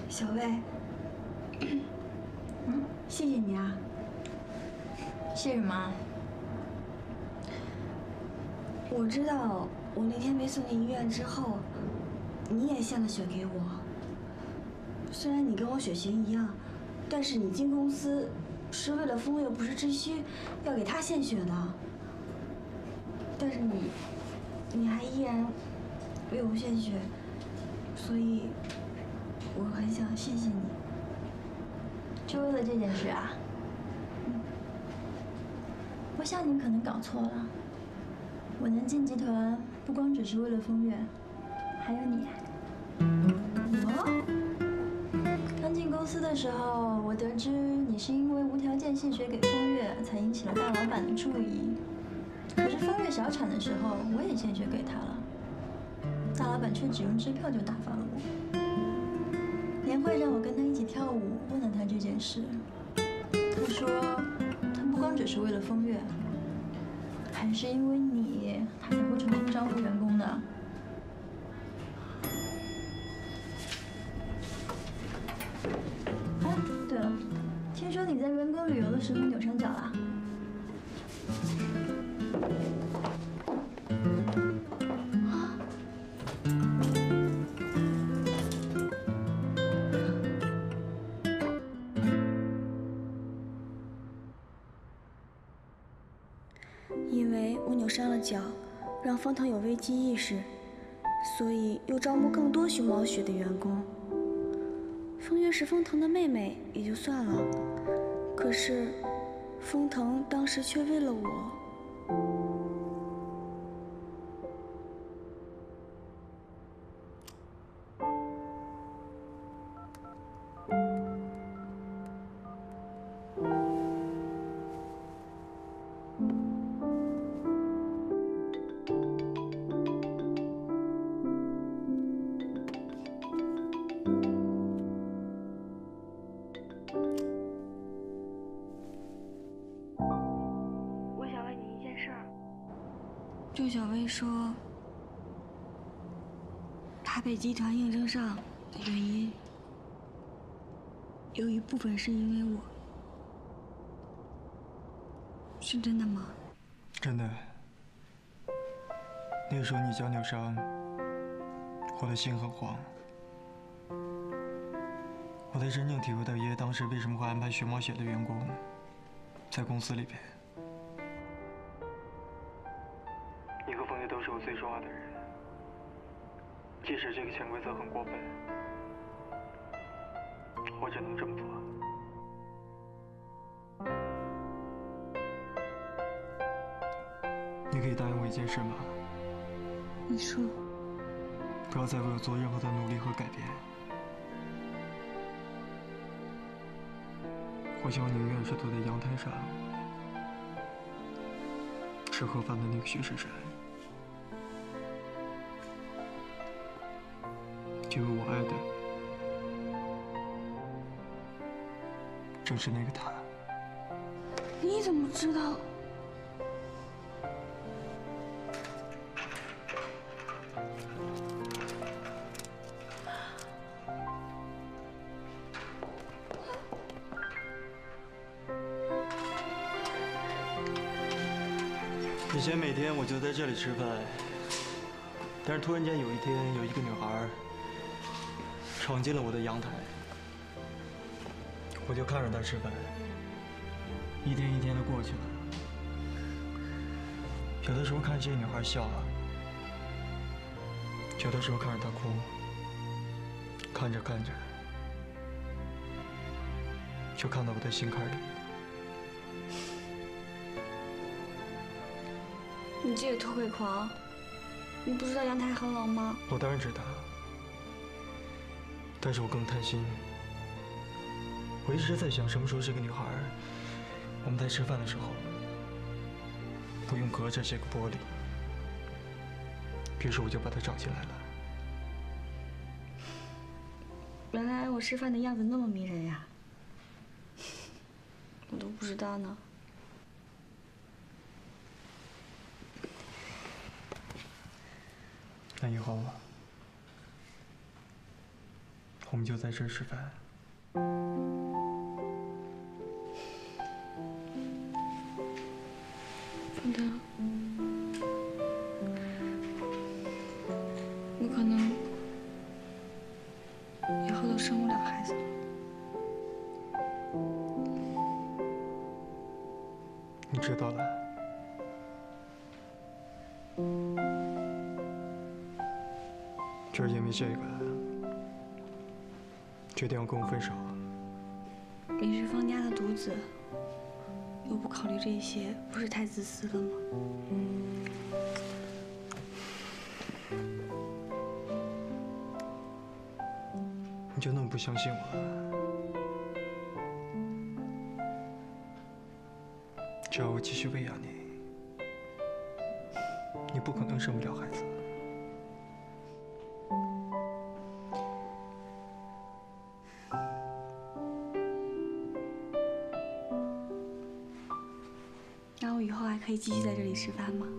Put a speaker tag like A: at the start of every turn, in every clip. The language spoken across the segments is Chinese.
A: 小魏，谢谢你啊。
B: 谢什么？
A: 我知道我那天被送进医院之后，你也献了血给我。虽然你跟我血型一样，但是你进公司是为了风月不时之需，要给他献血的。但是你还依然为我献血，所以我很想谢谢你。
B: 就为了这件事啊？我想你可能搞错了。我能进集团，不光只是为了风月，还有你。我刚进公司的时候，我得知你是因为无条件献血给风月，才引起了大老板的注意。可是风月小产的时候，我也献血给他了，大老板却只用支票就打发了我。年会让我跟他一起跳舞，问了他这件事，他说他不光只是为了风月，还是因为你，他才会招呼员工的。哎，对了，听说你在员工旅游的时候扭伤脚了？
A: 因为我扭伤了脚，让风腾有危机意识，所以又招募更多熊猫血的员工。风月是风腾的妹妹也就算了，可是风腾当时却为了我。周小薇说，她被集团应征上的原因，有一部分是因为我，是真的吗？
C: 真的。那个时候你脚扭伤，我的心很慌，我才真正体会到爷爷当时为什么会安排熊猫血的员工在公司里边。你和风月都是我最重要的人，即使这个潜规则很过分，我只能这么做。你可以答应我一件事吗？
A: 你说。
C: 不要再为我做任何的努力和改变。我希望你永远是坐在阳台上吃盒饭的那个徐珊珊，因为我爱的正是那个他。
A: 你怎么知道？
C: 以前每天我就在这里吃饭，但是突然间有一天，有一个女孩闯进了我的阳台，我就看着她吃饭，一天一天的过去了。有的时候看着这个女孩笑，有的时候看着她哭，看着看着，就看到我的心坎里。
A: 你这个偷窥狂，你不知道阳台很冷吗？
C: 我当然知道，但是我更贪心。我一直在想，什么时候这个女孩，我们在吃饭的时候，不用隔着这个玻璃，于是我就把她找进来了。
A: 原来我吃饭的样子那么迷人呀，我都不知道呢。
C: 那以后我们就在这儿吃饭。
A: 风灯，我可能以后都生不了孩子了。
C: 你知道了。就是因为这个，决定要跟我分手。
A: 你是方家的独子，又不考虑这些，不是太自私了吗？
C: 你就那么不相信我？只要我继续喂养你，你不可能生不了孩子。
A: 那我以后还可以继续在这里吃饭吗？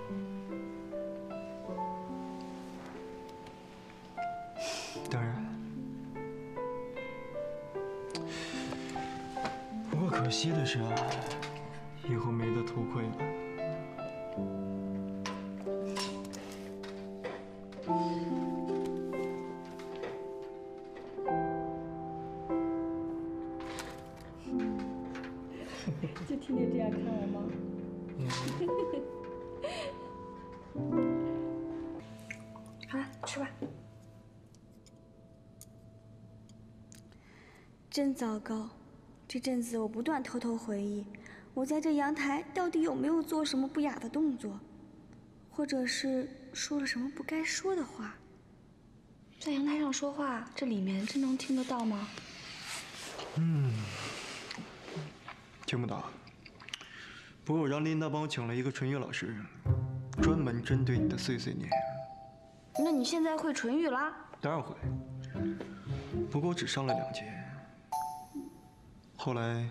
C: 当然。不过可惜的是啊，以后没得偷窥了。
B: 就天天这样看我吗？
A: 好了，吃吧。真糟糕，这阵子我不断偷偷回忆，我在这阳台到底有没有做什么不雅的动作，或者是说了什么不该说的话。在阳台上说话，这里面真能听得到吗？
C: 听不到。不过我让琳达帮我请了一个唇语老师，专门针对你的碎碎念。
A: 那你现在会唇语啦？
C: 当然会。不过我只上了2节，后来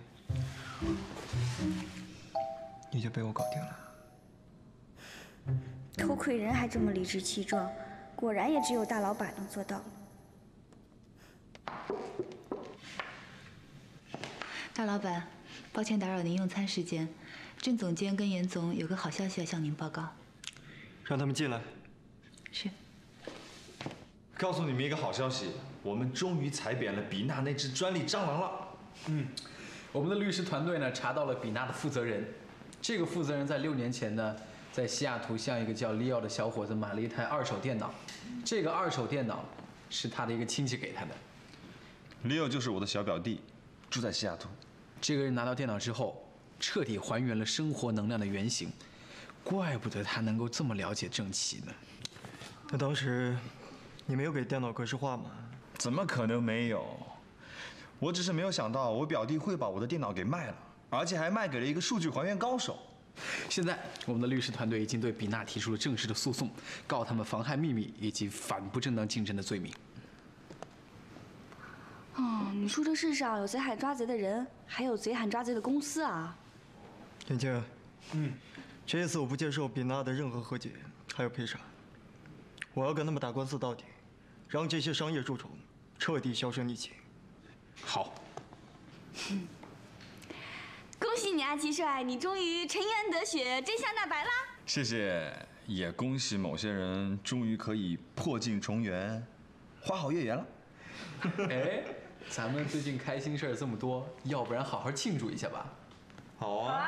C: 你就被我搞定了。
A: 偷窥人还这么理直气壮，果然也只有大老板能做到。
D: 大老板，抱歉打扰您用餐时间，郑总监跟严总有个好消息要向您报告。
C: 让他们进来。
D: 是。
E: 告诉你们一个好消息，我们终于踩扁了比娜那只专利蟑螂了。
F: 我们的律师团队呢查到了比娜的负责人，这个负责人在6年前呢，在西雅图向一个叫利奥的小伙子买了一台2手电脑，这个2手电脑是他的一个亲戚给他的。
E: 利奥就是我的小表弟，住在西雅图。
F: 这个人拿到电脑之后，彻底还原了生活能量的原型，怪不得他能够这么了解正气呢。
C: 那当时你没有给电脑格式化吗？
E: 怎么可能没有？我只是没有想到我表弟会把我的电脑给卖了，而且还卖给了一个数据还原高手。
F: 现在我们的律师团队已经对比娜提出了正式的诉讼，告他们妨害秘密以及反不正当竞争的罪名。
A: 哦，你说这世上有贼喊抓贼的人，还有贼喊抓贼的公司啊？
C: 眼镜，这一次我不接受比娜的任何和解，还有赔偿。我要跟他们打官司到底，让这些商业蛀虫彻底销声匿迹。
F: 好。
A: 恭喜你啊，齐帅，你终于沉冤得雪，真相大白啦！
E: 谢谢，也恭喜某些人终于可以破镜重圆，花好月圆了。
F: 哎，咱们最近开心事儿这么多，要不然好好庆祝一下吧？
E: 好啊。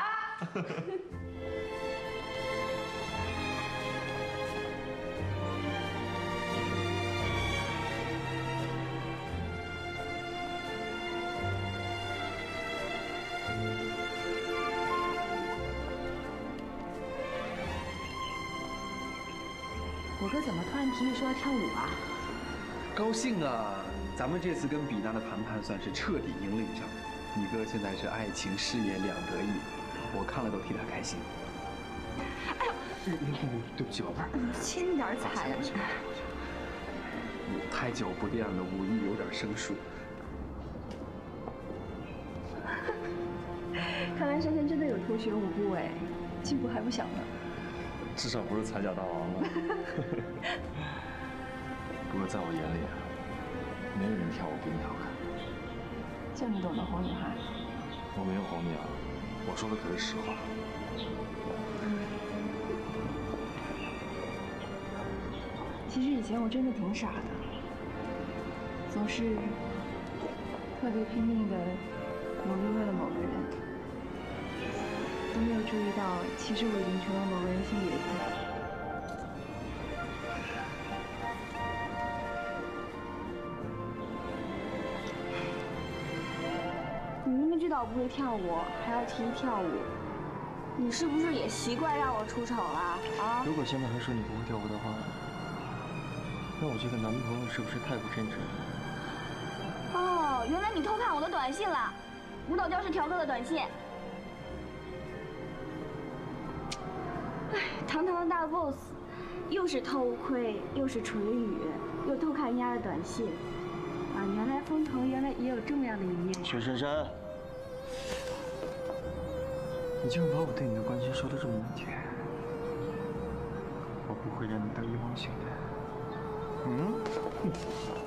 G: 我哥怎么突然提议说要跳舞啊？
F: 高兴啊！咱们这次跟比娜的谈判算是彻底赢了一仗。你哥现在是爱情事业两得意，我看了都替他开心。
G: 哎呦，
F: 对不起，宝贝儿，
G: 轻点踩呀！
F: 舞太久不练了，武艺有点生疏。
B: 看来珊珊真的有偷学舞步哎，进步还不小呢。
E: 至少不是踩脚大王了。
F: 不过在我眼里，
E: 没有人跳舞比你好看。
G: 就你懂得哄女孩。
E: 我没有哄你啊，我说的可是实话。
G: 其实以前我真的挺傻的，总是特别拼命的努力为了某个人，都没有注意到，其实我已经成了某个人心里的菜。你明明知道我不会跳舞，还要提议跳舞，你是不是也习惯让我出丑了啊？
C: 如果现在还说你不会跳舞的话，那我这个男朋友是不是太不称职了？
A: 哦，原来你偷看我的短信了，舞蹈教室调哥的短信。哎，堂堂的大 boss， 又是偷窥，又是唇语，又偷看人家的短信。啊，原来风腾原来也有这么样的一面。
C: 薛珊珊，你竟然把我对你的关心说得这么难听，我不会让你得意忘形的。